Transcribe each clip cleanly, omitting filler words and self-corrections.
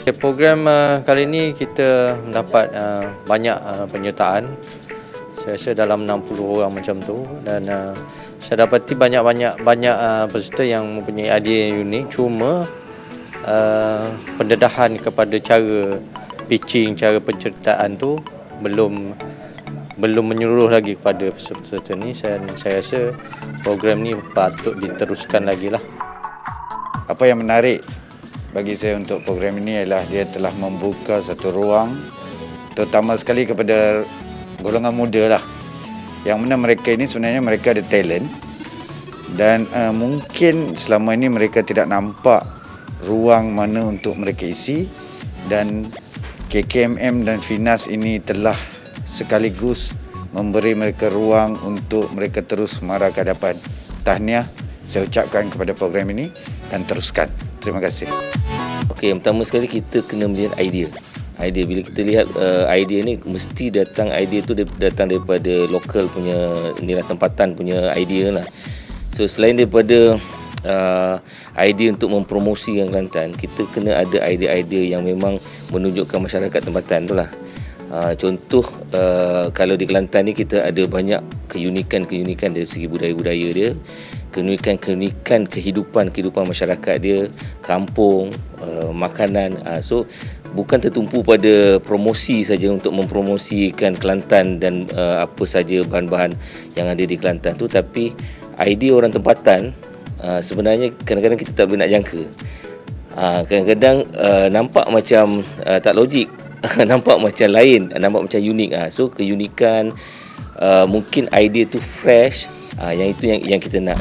Program kali ini kita mendapat banyak penyertaan. Saya rasa dalam 60 orang macam tu, dan saya dapati banyak peserta yang mempunyai idea yang unik. Cuma pendedahan kepada cara pitching, cara penceritaan tu belum menyeluruh lagi kepada peserta ni. Saya rasa program ni patut diteruskan lagi lah. Apa yang menarik bagi saya untuk program ini adalah dia telah membuka satu ruang terutama sekali kepada golongan muda lah, yang mana mereka ini sebenarnya mereka ada talent dan mungkin selama ini mereka tidak nampak ruang mana untuk mereka isi, dan KKMM dan FINAS ini telah sekaligus memberi mereka ruang untuk mereka terus marah ke hadapan. Tahniah saya ucapkan kepada program ini dan teruskan. Terima kasih. Okey, yang pertama sekali kita kena melihat idea. Bila kita lihat idea ni, mesti idea tu datang daripada lokal punya nilai tempatan punya idea lah. So selain daripada idea untuk mempromosikan Kelantan, kita kena ada idea-idea yang memang menunjukkan masyarakat tempatan tu lah. Contoh, kalau di Kelantan ni kita ada banyak keunikan dari segi budaya-budaya dia, keunikan kehidupan masyarakat dia, kampung, makanan. So bukan tertumpu pada promosi saja untuk mempromosikan Kelantan dan apa saja bahan-bahan yang ada di Kelantan tu, tapi idea orang tempatan sebenarnya kadang-kadang kita tak boleh nak jangka. Kadang-kadang nampak macam tak logik, nampak macam lain, nampak macam unik. So keunikan, mungkin idea tu fresh, yang itu yang kita nak.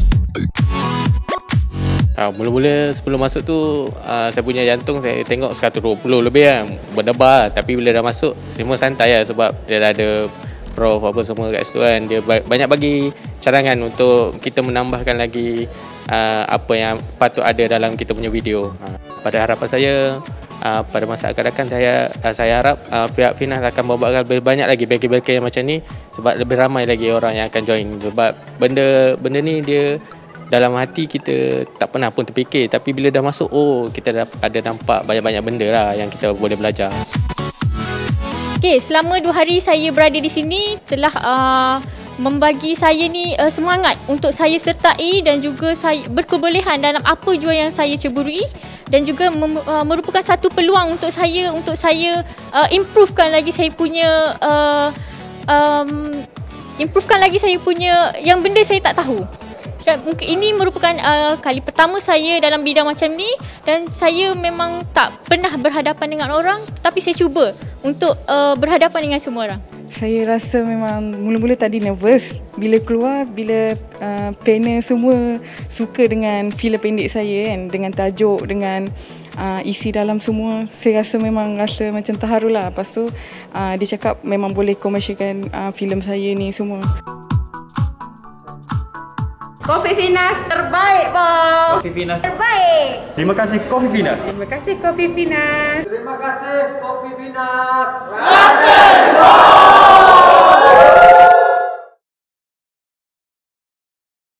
Mula-mula sebelum masuk tu saya punya jantung saya tengok 120 lebih lah, berdebar. Tapi bila dah masuk semua santai lah, sebab dia dah ada prof apa semua kat situ kan. Dia banyak bagi cadangan untuk kita menambahkan lagi apa yang patut ada dalam kita punya video. Pada harapan saya, pada masa akan datang saya harap pihak FINAS akan membuatkan lebih banyak lagi bagi-bagi yang macam ni, sebab lebih ramai lagi orang yang akan join. Sebab benda ni dia dalam hati kita tak pernah pun terfikir, tapi bila dah masuk, kita dah ada nampak banyak-banyak benda lah yang kita boleh belajar. Okey, selama 2 hari saya berada di sini telah membagi saya ni semangat untuk saya sertai, dan juga saya berkebolehan dalam apa jua yang saya ceburui, dan juga merupakan satu peluang untuk saya improvekan lagi saya punya yang benda saya tak tahu. Mungkin ini merupakan kali pertama saya dalam bidang macam ni, dan saya memang tak pernah berhadapan dengan orang, tapi saya cuba untuk berhadapan dengan semua orang. Saya rasa memang mula-mula tadi nervous. Bila keluar, bila panel semua suka dengan filem pendek saya kan, dengan tajuk, dengan isi dalam semua, saya rasa memang rasa macam terharu lah. Lepas tu dia cakap memang boleh komersialkan filem saya ni semua. Kopi FINAS terbaik, Bob. Kopi FINAS terbaik. Terima kasih Kopi FINAS. Terima kasih Kopi FINAS. Terima kasih Kopi FINAS.